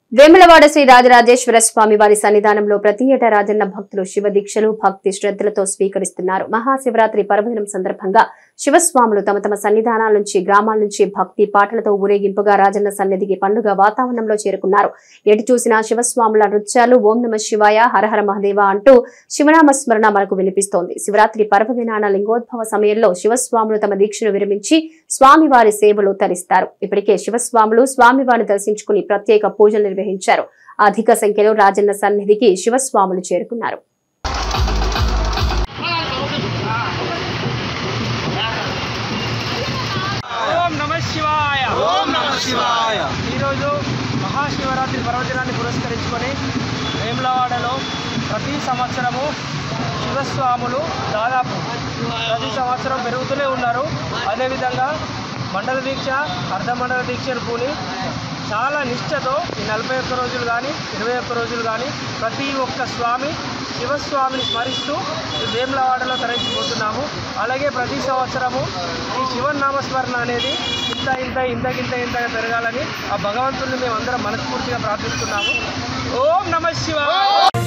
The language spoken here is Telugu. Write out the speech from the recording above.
వేములవాడ శ్రీ రాజరాజేశ్వర స్వామి వారి సన్నిధానంలో ప్రతి ఏటా రాజన్న భక్తులు శివ దీక్షలు భక్తి శ్రద్ధలతో స్వీకరిస్తున్నారు. మహాశివరాత్రి పర్వదినం సందర్భంగా శివస్వాములు తమ తమ సన్నిధానాల నుంచి గ్రామాల నుంచి భక్తి పాటలతో ఊరేగింపుగా రాజన్న సన్నిధికి పండుగ వాతావరణంలో చేరుకున్నారు. ఎటు చూసినా శివస్వాముల నృత్యాలు, ఓం నమ శివాయ, హరహర మహదేవ అంటూ శివనామ స్మరణ మనకు వినిపిస్తోంది. శివరాత్రి పర్వదినాన లింగోద్భవ సమయంలో శివస్వాములు తమ దీక్షను విరమించి స్వామివారి సేవలు తరిస్తారు. ఇప్పటికే శివస్వాములు స్వామివారిని దర్శించుకుని ప్రత్యేక పూజలు నిర్వహించారు. అధిక సంఖ్యలో రాజన్న సన్నిధికి శివస్వాములు చేరుకున్నారు. ఈరోజు మహాశివరాత్రి పర్వదినాన్ని పురస్కరించుకొని వేములవాడలో ప్రతి సంవత్సరము శివస్వాములు దాదాపు ప్రతి సంవత్సరం పెరుగుతూనే ఉన్నారు. అదేవిధంగా మండల దీక్ష, అర్ధమండల దీక్షను పూని చాలా నిష్ఠతో ఈ 41 రోజులు కానీ 21 రోజులు కానీ ప్రతి ఒక్క స్వామి శివస్వామిని స్మరిస్తూ వేములవాడలో తరలిపోతున్నాము. అలాగే ప్రతి సంవత్సరము ఈ శివనామస్మరణ అనేది ఇంతగా పెరగాలని ఆ భగవంతుడిని మేమందరం మనస్ఫూర్తిగా ప్రార్థిస్తున్నాము. ఓం నమః శివాయ.